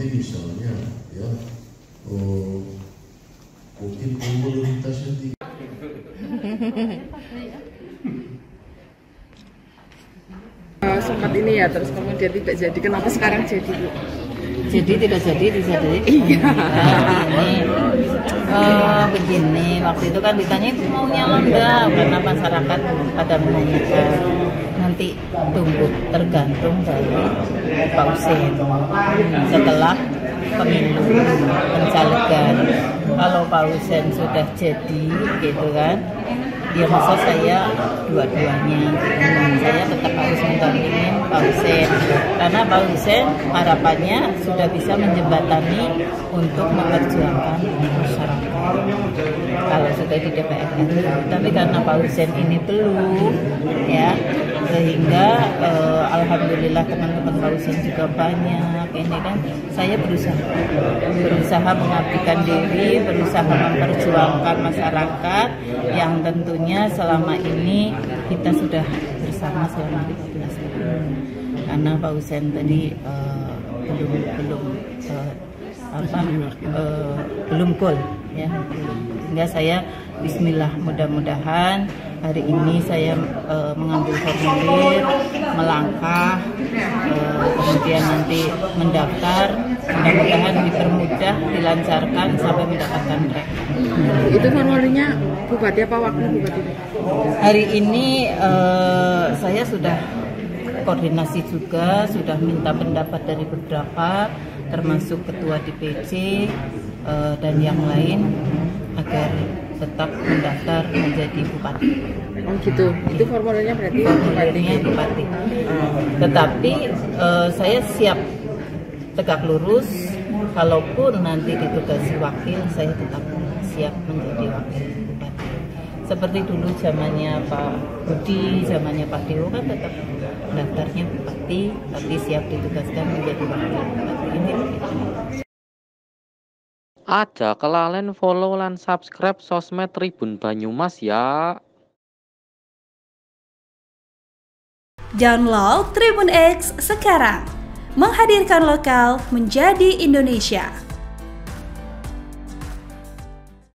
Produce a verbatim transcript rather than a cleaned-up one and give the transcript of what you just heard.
misalnya ya oh, mungkin komunitasnya tinggi. Uh, sempat ini ya, terus kemudian tidak jadi. Kenapa sekarang jadi, Bu? Jadi tidak jadi, bisa jadi. Iya. Nah, ini uh, begini, waktu itu kan ditanya itu mau nyala enggak, karena masyarakat pada menanyakan. Nanti tunggu, tergantung dari Pak Husein setelah pemilu pencalegan. Kalau Pak Husein sudah jadi gitu kan, ya masa saya dua-duanya gitu. Saya tetap harus mendampingi Pak Husein karena Pak Husein harapannya sudah bisa menjembatani untuk memperjuangkan masyarakat kalau sudah di D P R R. Tapi karena Pak Husein ini belum ya, sehingga eh, alhamdulillah teman-teman Pak Husein juga banyak ini kan, saya berusaha berusaha mengabdikan diri, berusaha memperjuangkan masyarakat yang tentunya selama ini kita sudah bersama selama lima belas tahun. Karena Pak Husein tadi uh, belum belum uh, apa uh, belum goal ya, sehingga saya bismillah, mudah-mudahan hari ini saya uh, mengambil formulir, melangkah, uh, kemudian nanti mendaftar, mudah-mudahan dipermudah, dilancarkan sampai mendapatkan rek. Itu formulirnya Bupati apa wakil Bupati? Hari ini uh, saya sudah koordinasi juga, sudah minta pendapat dari beberapa, termasuk ketua D P C uh, dan yang lain agar tetap mendaftar menjadi bupati. Oh gitu, itu formulirnya berarti formulirnya bupati. Tetapi uh, saya siap tegak lurus, kalaupun nanti ditugasi wakil, saya tetap siap menjadi wakil bupati. Seperti dulu zamannya Pak Budi, zamannya Pak Dewo kan tetap daftarnya bupati, tapi siap ditugaskan menjadi wakil bupati. Ini gitu. Aja kelalen follow lan subscribe sosmed Tribun Banyumas ya. Download Tribun X sekarang, menghadirkan lokal menjadi Indonesia.